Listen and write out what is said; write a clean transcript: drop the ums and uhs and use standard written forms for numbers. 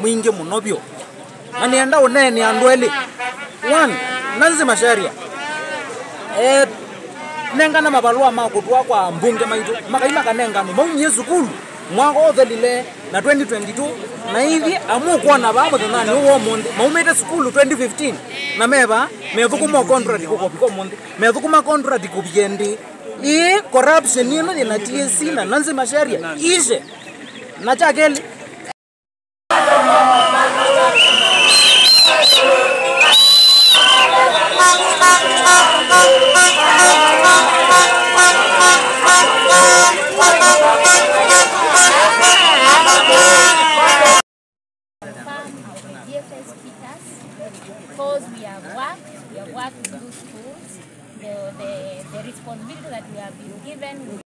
mwingi munobyo anienda unene andweli one nanzima sharia nengana mabalua makutwa kwa mbunge maitu makaima kanengano maumye sukulu mwaka othelile na 2022 na hivi amu kuona babo thanani uwo mundi maumete sukulu 2015 na meba methukuma contract ko mundi methukuma contract kubyendi corruption ino na TSC na nanzima sharia ishe na chakeli because we have worked in those schools, the responsibility that we have been given.